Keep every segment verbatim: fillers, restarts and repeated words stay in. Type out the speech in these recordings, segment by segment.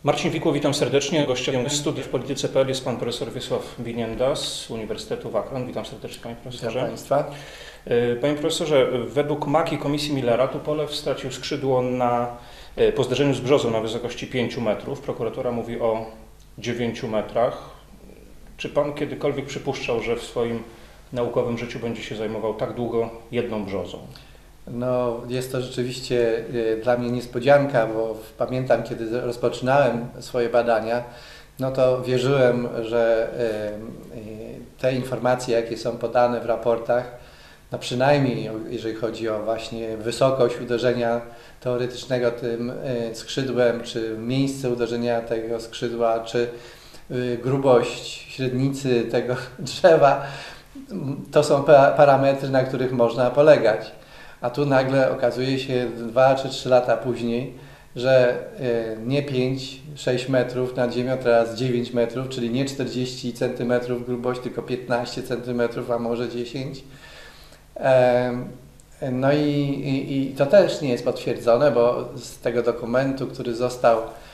Marcin Wikło, witam serdecznie. Gościem studiów w polityce kropka p l jest pan profesor Wiesław Binienda z Uniwersytetu Akron. Witam serdecznie, panie profesorze. Witam państwa. Panie profesorze, według maki Komisji Millera Tupolew stracił skrzydło na, po zderzeniu z brzozą na wysokości pięciu metrów. Prokuratura mówi o dziewięciu metrach. Czy pan kiedykolwiek przypuszczał, że w swoim naukowym życiu będzie się zajmował tak długo jedną brzozą? No, jest to rzeczywiście dla mnie niespodzianka, bo pamiętam, kiedy rozpoczynałem swoje badania, no to wierzyłem, że te informacje, jakie są podane w raportach, no przynajmniej jeżeli chodzi o właśnie wysokość uderzenia teoretycznego tym skrzydłem, czy miejsce uderzenia tego skrzydła, czy grubość średnicy tego drzewa, to są parametry, na których można polegać. A tu nagle okazuje się dwa czy trzy lata później, że nie pięć, sześć metrów nad ziemią, teraz dziewięć metrów, czyli nie czterdzieści centymetrów grubość, tylko piętnaście centymetrów, a może dziesięć. No i, i, i to też nie jest potwierdzone, bo z tego dokumentu, który został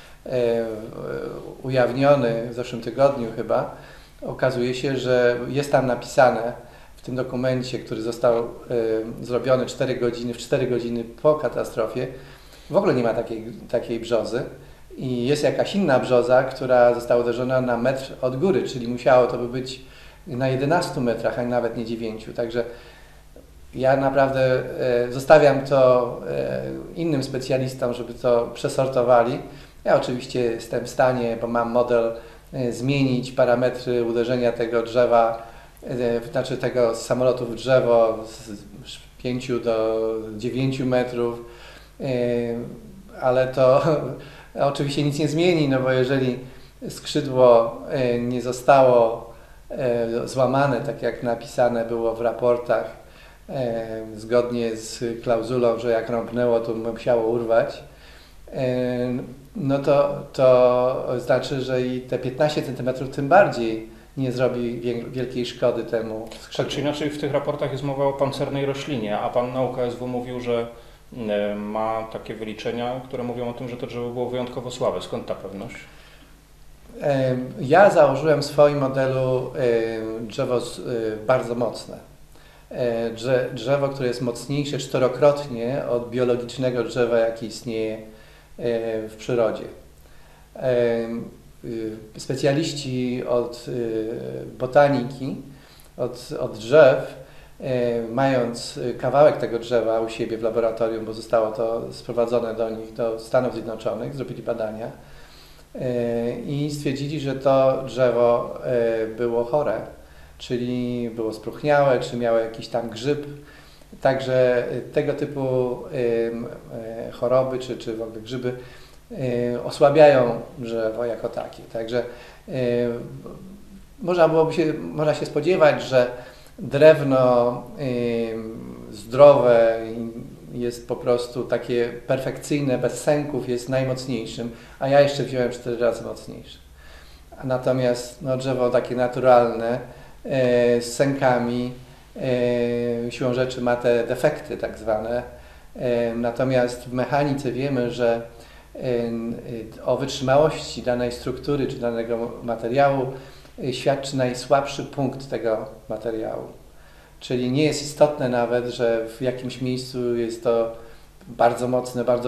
ujawniony w zeszłym tygodniu chyba, okazuje się, że jest tam napisane, w tym dokumencie, który został y, zrobiony cztery godziny, w cztery godziny po katastrofie, w ogóle nie ma takiej, takiej brzozy i jest jakaś inna brzoza, która została uderzona na metr od góry, czyli musiało to by być na jedenastu metrach, a nawet nie dziewięciu. Także ja naprawdę y, zostawiam to y, innym specjalistom, żeby to przesortowali. Ja oczywiście jestem w stanie, bo mam model, y, zmienić parametry uderzenia tego drzewa, znaczy tego z samolotu w drzewo z pięciu do dziewięciu metrów, ale to oczywiście nic nie zmieni, no bo jeżeli skrzydło nie zostało złamane, tak jak napisane było w raportach, zgodnie z klauzulą, że jak rąbnęło, to musiało urwać, no to, to znaczy, że i te piętnaście centymetrów tym bardziej nie zrobi wielkiej szkody temu skrzydłu. Tak czy inaczej w tych raportach jest mowa o pancernej roślinie, a pan na U K S W mówił, że ma takie wyliczenia, które mówią o tym, że to drzewo było wyjątkowo słabe. Skąd ta pewność? Ja założyłem w swoim modelu drzewo bardzo mocne. Drzewo, które jest mocniejsze czterokrotnie od biologicznego drzewa, jakie istnieje w przyrodzie. Specjaliści od botaniki, od, od drzew, mając kawałek tego drzewa u siebie w laboratorium, bo zostało to sprowadzone do nich, do Stanów Zjednoczonych, zrobili badania i stwierdzili, że to drzewo było chore, czyli było spróchniałe, czy miało jakiś tam grzyb. Także tego typu choroby, czy, czy w ogóle grzyby osłabiają drzewo jako takie. Także yy, można byłoby się, można się spodziewać, że drewno yy, zdrowe jest po prostu takie perfekcyjne, bez sęków, jest najmocniejszym, a ja jeszcze wziąłem cztery razy mocniejsze. Natomiast no, drzewo takie naturalne yy, z sękami yy, siłą rzeczy ma te defekty tak zwane. Yy, natomiast w mechanice wiemy, że o wytrzymałości danej struktury czy danego materiału świadczy najsłabszy punkt tego materiału. Czyli nie jest istotne nawet, że w jakimś miejscu jest to bardzo mocne, bardzo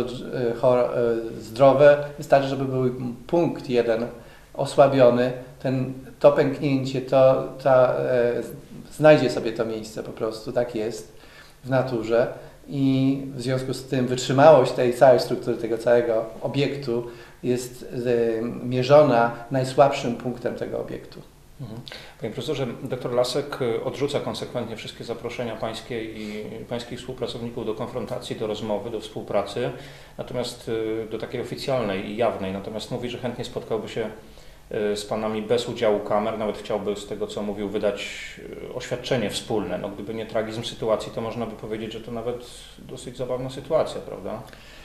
zdrowe. Wystarczy, żeby był punkt jeden osłabiony, ten, to pęknięcie, to, ta, znajdzie sobie to miejsce po prostu, tak jest w naturze. I w związku z tym wytrzymałość tej całej struktury, tego całego obiektu jest y, mierzona najsłabszym punktem tego obiektu. Mhm. Panie profesorze, doktor Lasek odrzuca konsekwentnie wszystkie zaproszenia pańskie i pańskich współpracowników do konfrontacji, do rozmowy, do współpracy, natomiast do takiej oficjalnej i jawnej, natomiast mówi, że chętnie spotkałby się z panami bez udziału kamer, nawet chciałby z tego, co mówił, wydać oświadczenie wspólne. No, gdyby nie tragizm sytuacji, to można by powiedzieć, że to nawet dosyć zabawna sytuacja, prawda?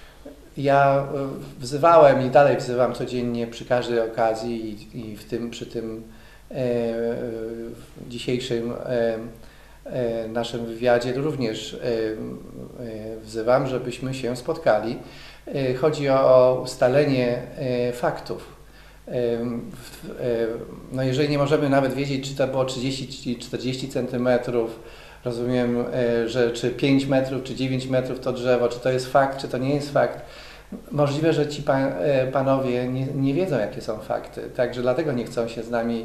Ja wzywałem i dalej wzywam codziennie przy każdej okazji i, i w tym, przy tym e, dzisiejszym e, e, naszym wywiadzie również e, e, wzywam, żebyśmy się spotkali. chodzi o ustalenie faktów. No jeżeli nie możemy nawet wiedzieć, czy to było trzydzieści czy czterdzieści centymetrów, rozumiem, że czy pięć metrów, czy dziewięć metrów to drzewo, czy to jest fakt, czy to nie jest fakt. Możliwe, że ci pan, panowie nie, nie wiedzą, jakie są fakty, także dlatego nie chcą się z nami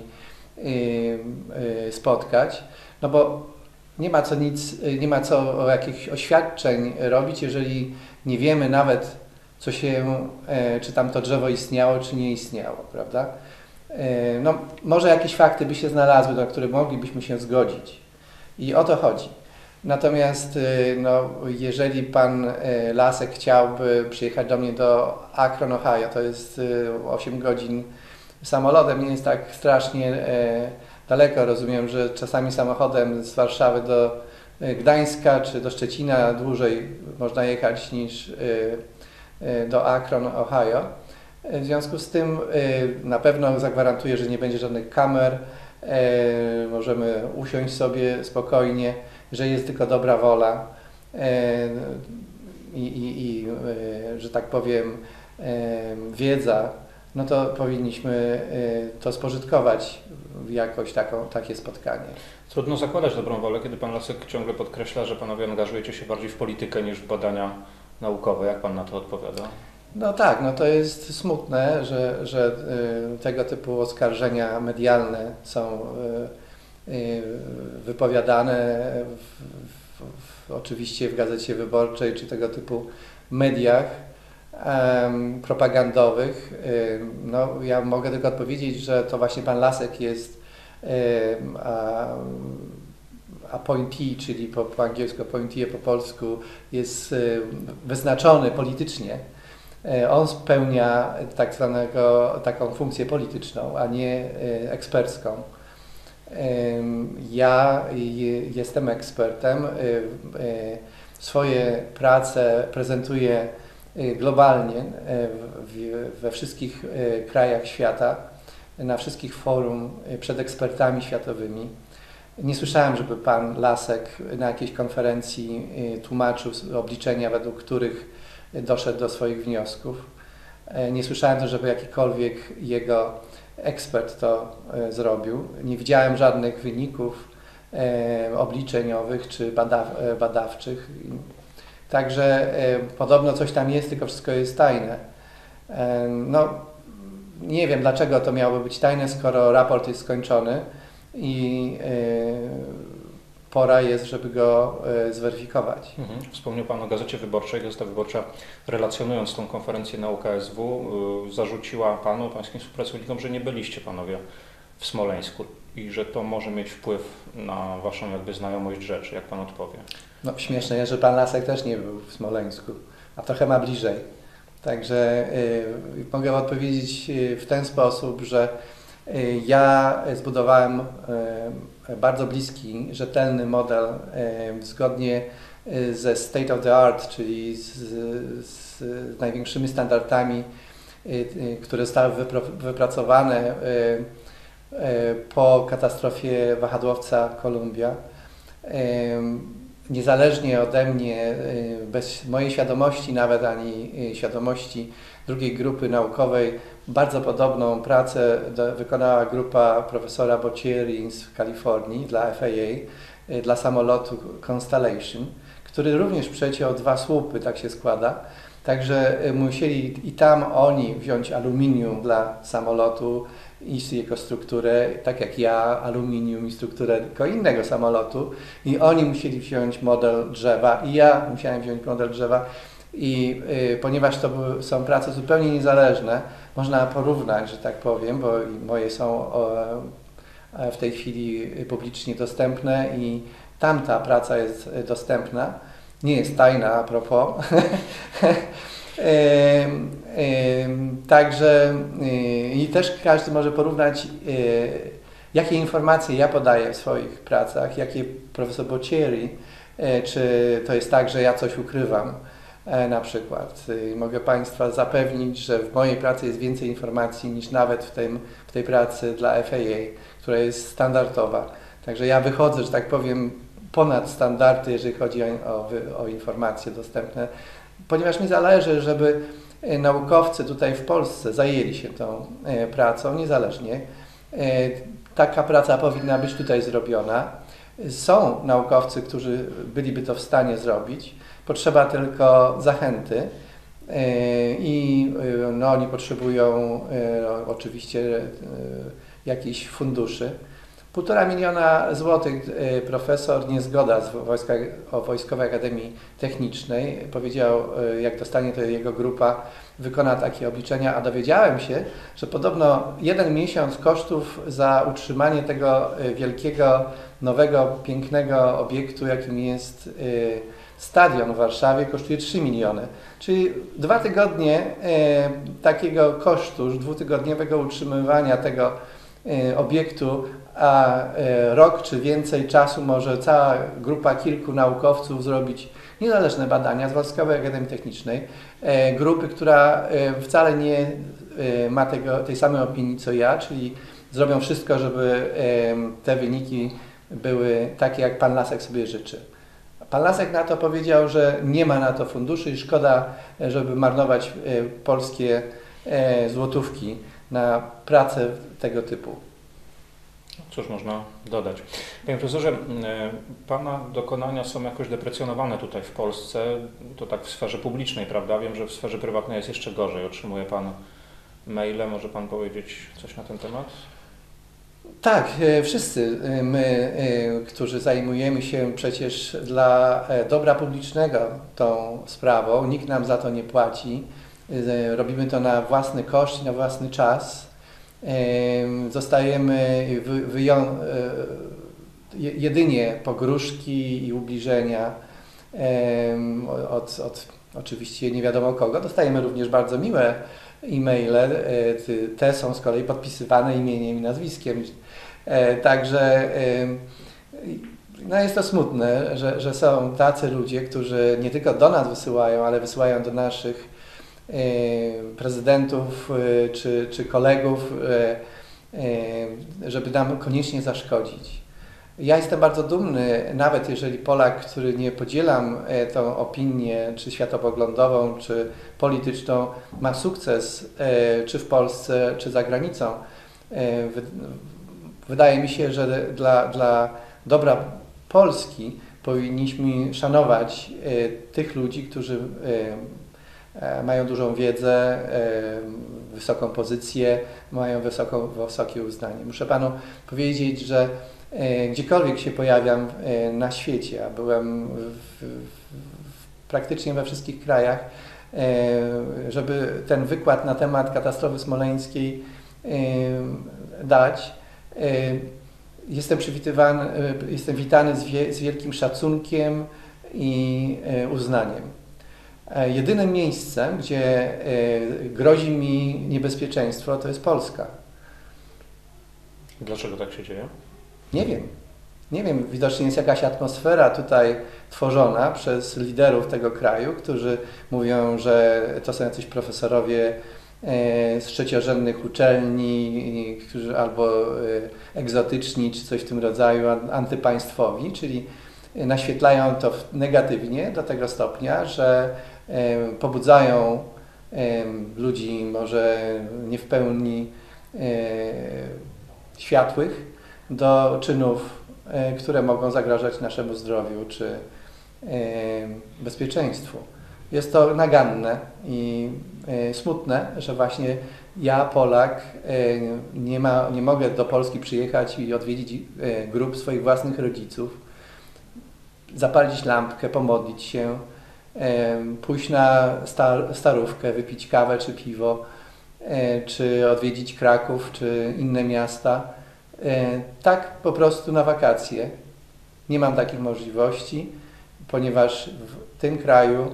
spotkać, no bo nie ma co nic, nie ma co o jakichś oświadczeń robić, jeżeli nie wiemy nawet, co się, czy tam to drzewo istniało, czy nie istniało, prawda? No, może jakieś fakty by się znalazły, na które moglibyśmy się zgodzić. I o to chodzi. Natomiast no, jeżeli pan Lasek chciałby przyjechać do mnie do Akron, Ohio, to jest osiem godzin samolotem, nie jest tak strasznie daleko. Rozumiem, że czasami samochodem z Warszawy do Gdańska czy do Szczecina dłużej można jechać niż do Akron, Ohio. W związku z tym na pewno zagwarantuję, że nie będzie żadnych kamer, możemy usiąść sobie spokojnie, że jest tylko dobra wola i, i, i że tak powiem, wiedza, no to powinniśmy to spożytkować w jakoś taką, takie spotkanie. Trudno zakładać dobrą wolę, kiedy pan Lasek ciągle podkreśla, że panowie angażujecie się bardziej w politykę niż w badania naukowe. Jak pan na to odpowiada? No tak, no to jest smutne, że, że y, tego typu oskarżenia medialne są y, y, wypowiadane w, w, w, oczywiście w Gazecie Wyborczej czy tego typu mediach um, propagandowych. Y, no, ja mogę tylko odpowiedzieć, że to właśnie pan Lasek jest y, a, appointee, czyli po, po angielsku appointee, po polsku jest y, wyznaczony politycznie. On spełnia tak zwanego, taką funkcję polityczną, a nie ekspercką. Ja jestem ekspertem, swoje prace prezentuję globalnie we wszystkich krajach świata, na wszystkich forum przed ekspertami światowymi. Nie słyszałem, żeby pan Lasek na jakiejś konferencji tłumaczył obliczenia, według których doszedł do swoich wniosków. Nie słyszałem też, żeby jakikolwiek jego ekspert to zrobił. Nie widziałem żadnych wyników obliczeniowych czy badaw badawczych. Także podobno coś tam jest, tylko wszystko jest tajne. No, nie wiem, dlaczego to miałoby być tajne, skoro raport jest skończony i pora jest, żeby go y, zweryfikować. Mhm. Wspomniał pan o Gazecie Wyborczej. Gazeta Wyborcza, relacjonując tą konferencję na U K S W, y, zarzuciła panu, pańskim współpracownikom, że nie byliście panowie w Smoleńsku i że to może mieć wpływ na waszą jakby znajomość rzeczy. Jak pan odpowie? No śmieszne jest, że pan Lasek też nie był w Smoleńsku, a trochę ma bliżej. Także y, mogę odpowiedzieć w ten sposób, że y, ja zbudowałem y, bardzo bliski, rzetelny model e, zgodnie ze state of the art, czyli z, z, z największymi standardami, e, które zostały wypro, wypracowane e, e, po katastrofie wahadłowca Columbia. E, niezależnie ode mnie, e, bez mojej świadomości nawet, ani świadomości drugiej grupy naukowej, bardzo podobną pracę do, wykonała grupa profesora Boccieri z Kalifornii dla F A A, dla samolotu Constellation, który również przeciął dwa słupy, tak się składa. Także musieli i tam oni wziąć aluminium dla samolotu i jego strukturę, tak jak ja, aluminium i strukturę tylko innego samolotu. I oni musieli wziąć model drzewa i ja musiałem wziąć model drzewa. I y, ponieważ to były, są prace zupełnie niezależne, można porównać, że tak powiem, bo moje są o, w tej chwili publicznie dostępne i tamta praca jest dostępna, nie jest tajna a propos. y, y, także y, i też każdy może porównać, y, jakie informacje ja podaję w swoich pracach, jakie profesor Boccieri, y, czy to jest tak, że ja coś ukrywam. Na przykład. Mogę Państwa zapewnić, że w mojej pracy jest więcej informacji niż nawet w, tym, w tej pracy dla F A A, która jest standardowa. Także ja wychodzę, że tak powiem, ponad standardy, jeżeli chodzi o, o, o informacje dostępne ponieważ mi zależy, żeby naukowcy tutaj w Polsce zajęli się tą pracą niezależnie. Taka praca powinna być tutaj zrobiona. Są naukowcy, którzy byliby to w stanie zrobić. Potrzeba tylko zachęty i no, oni potrzebują oczywiście jakichś funduszy. Półtora miliona złotych profesor Niezgoda z Wojska, o Wojskowej Akademii Technicznej powiedział, jak dostanie, to jego grupa wykona takie obliczenia, a dowiedziałem się, że podobno jeden miesiąc kosztów za utrzymanie tego wielkiego, nowego, pięknego obiektu, jakim jest stadion w Warszawie, kosztuje trzy miliony. Czyli dwa tygodnie takiego kosztu, dwutygodniowego utrzymywania tego obiektu, a rok czy więcej czasu może cała grupa kilku naukowców zrobić niezależne badania z Wojskowej Akademii Technicznej, grupy, która wcale nie ma tego, tej samej opinii co ja, czyli zrobią wszystko, żeby te wyniki były takie, jak pan Lasek sobie życzy. Pan Lasek na to powiedział, że nie ma na to funduszy i szkoda, żeby marnować polskie złotówki na pracę tego typu. Cóż można dodać. Panie profesorze, Pana dokonania są jakoś deprecjonowane tutaj w Polsce, to tak w sferze publicznej, prawda? Wiem, że w sferze prywatnej jest jeszcze gorzej. Otrzymuje Pan maile, może Pan powiedzieć coś na ten temat? Tak, wszyscy my, którzy zajmujemy się przecież dla dobra publicznego tą sprawą, nikt nam za to nie płaci, robimy to na własny koszt i na własny czas. Zostajemy wyją jedynie pogróżki i ubliżenia od, od oczywiście nie wiadomo kogo. Dostajemy również bardzo miłe e-maile, te są z kolei podpisywane imieniem i nazwiskiem. Także no jest to smutne, że, że są tacy ludzie, którzy nie tylko do nas wysyłają, ale wysyłają do naszych prezydentów czy, czy kolegów, żeby nam koniecznie zaszkodzić. Ja jestem bardzo dumny, nawet jeżeli Polak, który nie podzielam tą opinię, czy światopoglądową, czy polityczną, ma sukces, czy w Polsce, czy za granicą. Wydaje mi się, że dla, dla dobra Polski powinniśmy szanować tych ludzi, którzy mają dużą wiedzę, wysoką pozycję, mają wysoką, wysokie uznanie. Muszę Panu powiedzieć, że gdziekolwiek się pojawiam na świecie, a byłem w, w, praktycznie we wszystkich krajach, żeby ten wykład na temat katastrofy smoleńskiej dać, jestem przywitywany, jestem witany z, wie, z wielkim szacunkiem i uznaniem. Jedynym miejscem, gdzie grozi mi niebezpieczeństwo, to jest Polska. Dlaczego tak się dzieje? Nie wiem. Nie wiem, widocznie jest jakaś atmosfera tutaj tworzona przez liderów tego kraju, którzy mówią, że to są jacyś profesorowie z trzeciorzędnych uczelni, którzy albo egzotyczni, czy coś w tym rodzaju, antypaństwowi, czyli naświetlają to negatywnie do tego stopnia, że pobudzają ludzi może nie w pełni światłych do czynów, które mogą zagrażać naszemu zdrowiu czy bezpieczeństwu. Jest to naganne i smutne, że właśnie ja, Polak, nie, ma, nie mogę do Polski przyjechać i odwiedzić grób swoich własnych rodziców, zapalić lampkę, pomodlić się, pójść na star starówkę, wypić kawę czy piwo, czy odwiedzić Kraków, czy inne miasta. Tak po prostu na wakacje. Nie mam takich możliwości, ponieważ w tym kraju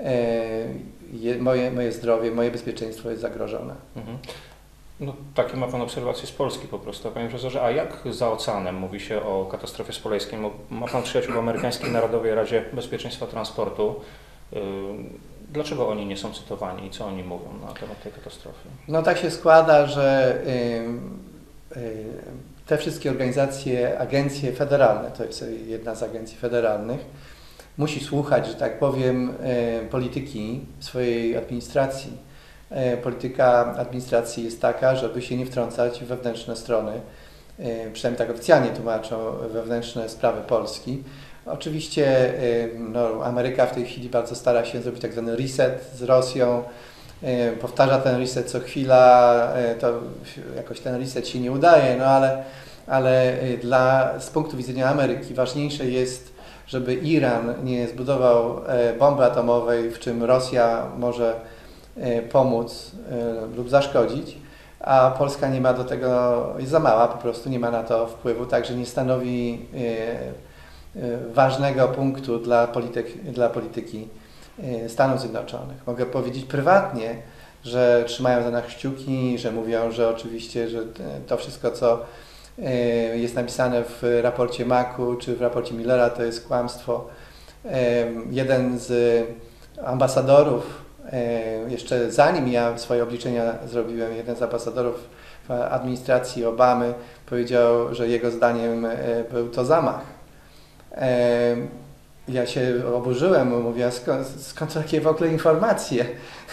moje, moje zdrowie, moje bezpieczeństwo jest zagrożone. Mhm. No, takie ma Pan obserwacje z Polski po prostu. Panie profesorze, a jak za oceanem mówi się o katastrofie smoleńskiej? Ma Pan przyjaciół w amerykańskiej Narodowej Radzie Bezpieczeństwa Transportu. Dlaczego oni nie są cytowani i co oni mówią na temat tej katastrofy? No tak się składa, że y, y, te wszystkie organizacje, agencje federalne, to jest jedna z agencji federalnych, musi słuchać, że tak powiem, polityki swojej administracji. Polityka administracji jest taka, żeby się nie wtrącać w wewnętrzne strony, przynajmniej tak oficjalnie tłumaczą, wewnętrzne sprawy Polski. Oczywiście no, Ameryka w tej chwili bardzo stara się zrobić tak zwany reset z Rosją, powtarza ten reset co chwila, to jakoś ten reset się nie udaje, no ale, ale dla, z punktu widzenia Ameryki ważniejsze jest, żeby Iran nie zbudował bomby atomowej, w czym Rosja może pomóc lub zaszkodzić, a Polska nie ma do tego, jest za mała, po prostu nie ma na to wpływu, także nie stanowi ważnego punktu dla, polityk, dla polityki Stanów Zjednoczonych. Mogę powiedzieć prywatnie, że trzymają za nas kciuki, że mówią, że oczywiście, że to wszystko, co jest napisane w raporcie Maku czy w raporcie Millera, to jest kłamstwo. Jeden z ambasadorów, jeszcze zanim ja swoje obliczenia zrobiłem, jeden z ambasadorów w administracji Obamy powiedział, że jego zdaniem był to zamach. Ja się oburzyłem, mówię, skąd, skąd takie w ogóle informacje?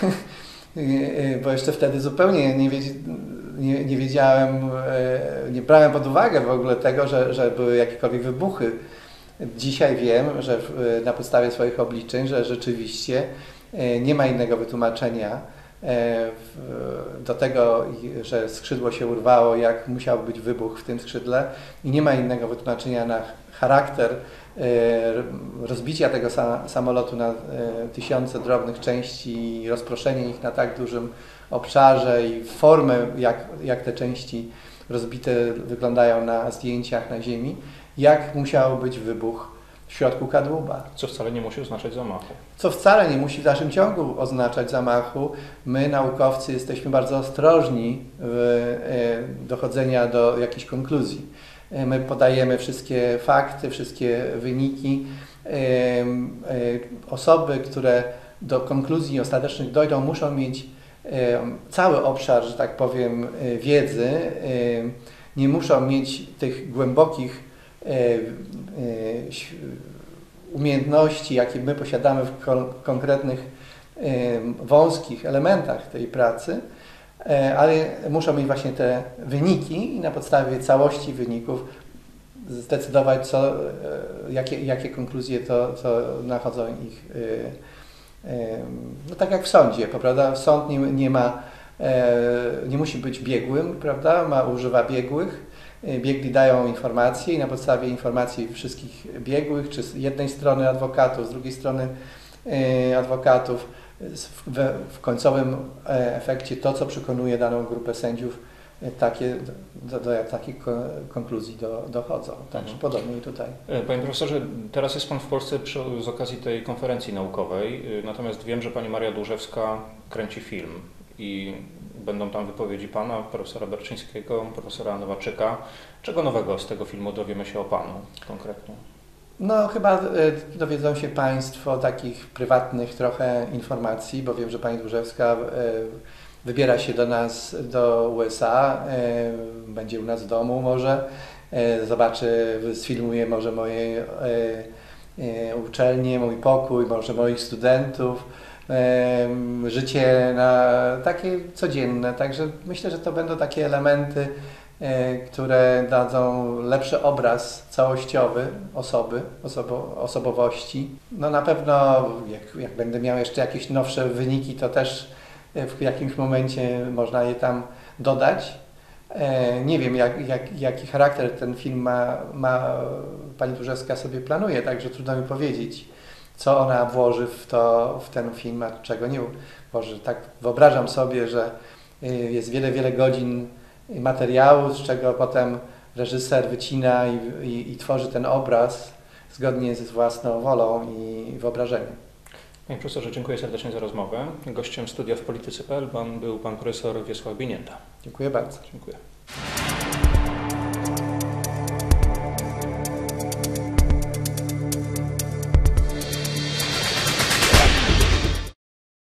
Bo jeszcze wtedy zupełnie nie, wiedz, nie, nie wiedziałem, nie brałem pod uwagę w ogóle tego, że, że były jakiekolwiek wybuchy. Dzisiaj wiem, że na podstawie swoich obliczeń, że rzeczywiście nie ma innego wytłumaczenia do tego, że skrzydło się urwało, jak musiał być wybuch w tym skrzydle i nie ma innego wytłumaczenia na charakter rozbicia tego samolotu na tysiące drobnych części i rozproszenie ich na tak dużym obszarze i formę, jak, jak te części rozbite wyglądają na zdjęciach na ziemi, jak musiał być wybuch w środku kadłuba. Co wcale nie musi oznaczać zamachu. Co wcale nie musi w dalszym ciągu oznaczać zamachu. My, naukowcy, jesteśmy bardzo ostrożni w dochodzenia do jakichś konkluzji. My podajemy wszystkie fakty, wszystkie wyniki. Osoby, które do konkluzji ostatecznych dojdą, muszą mieć cały obszar, że tak powiem, wiedzy. Nie muszą mieć tych głębokich umiejętności, jakie my posiadamy w konkretnych wąskich elementach tej pracy, ale muszą mieć właśnie te wyniki i na podstawie całości wyników zdecydować, co, jakie, jakie konkluzje to, to nachodzą ich. No tak jak w sądzie, prawda? Sąd nie, nie ma, nie musi być biegłym, prawda? Ma, używa biegłych. Biegli dają informacje i na podstawie informacji wszystkich biegłych, czy z jednej strony adwokatów, z drugiej strony adwokatów, w, w końcowym efekcie to, co przekonuje daną grupę sędziów, takie, do, do takich konkluzji do, dochodzą. Także mhm. podobnie i tutaj. Panie profesorze, teraz jest Pan w Polsce przy, z okazji tej konferencji naukowej, natomiast wiem, że Pani Maria Dłużewska kręci film i będą tam wypowiedzi Pana, profesora Berczyńskiego, profesora Nowaczyka. Czego nowego z tego filmu dowiemy się o Panu konkretnie? No chyba dowiedzą się Państwo takich prywatnych trochę informacji, bo wiem, że Pani Dłużewska wybiera się do nas, do U S A, będzie u nas w domu może, zobaczy, sfilmuje może moje uczelnie, mój pokój, może moich studentów, życie na takie codzienne, także myślę, że to będą takie elementy, które dadzą lepszy obraz całościowy osoby, osobo, osobowości. No na pewno jak, jak będę miał jeszcze jakieś nowsze wyniki, to też w jakimś momencie można je tam dodać. Nie wiem, jak, jak, jaki charakter ten film ma, ma Pani Dłużewska sobie planuje, także trudno mi powiedzieć, co ona włoży w, to, w ten film, a czego nie włoży. Tak wyobrażam sobie, że jest wiele, wiele godzin materiału, z czego potem reżyser wycina i, i, i tworzy ten obraz zgodnie ze własną wolą i wyobrażeniem. Panie profesorze, dziękuję serdecznie za rozmowę. Gościem studia w polityce kropka p l był pan profesor Wiesław Binienda. Dziękuję bardzo. Dziękuję.